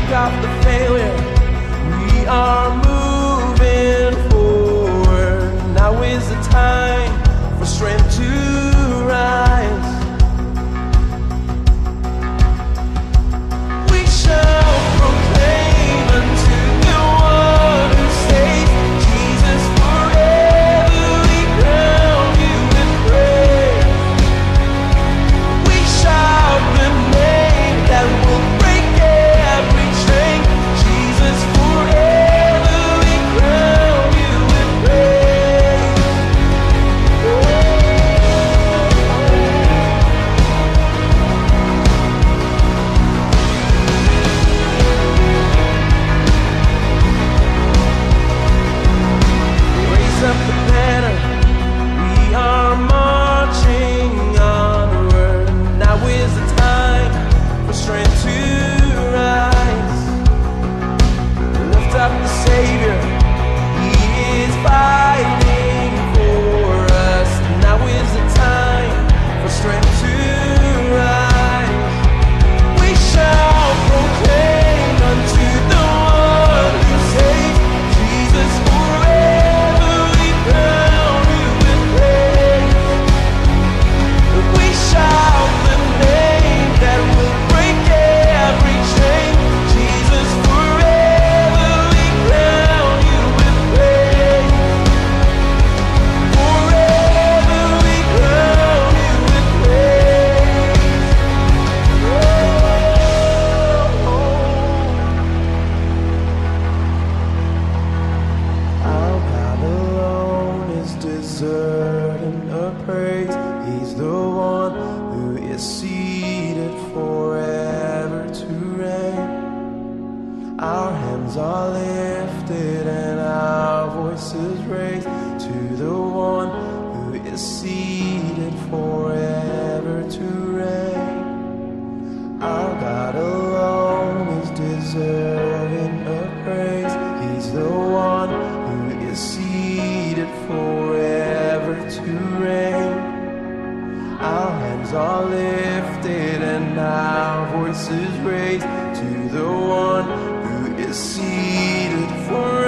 shake off the failure. We are moving forward. Now is the time for strength to rise. We shall proclaim unto the one who saves, Jesus, forever we crown you in praise. We shout the name that will break every chain, Jesus, forever we crown you in praise. Raise up the banner, we are marching onward. Now is the time for strength to rise. Lift up the Savior, He is fighting for us. Now is the time for strength to rise. We shall proclaim unto the one who saves, Jesus, forever we crown you with praise. We shout the name that will break every chain, Jesus, forever we crown you with praise. Forever we crown you with praise. Our God alone is deserving of praise. He's the one who is seated forever to reign. Our hands are lifted and our voices raised to the one who is seated forever to reign. Our God alone is deserving of praise. He's the one who is seated forever to reign. Our hands are lifted and our voices raised to the one who is seated forever.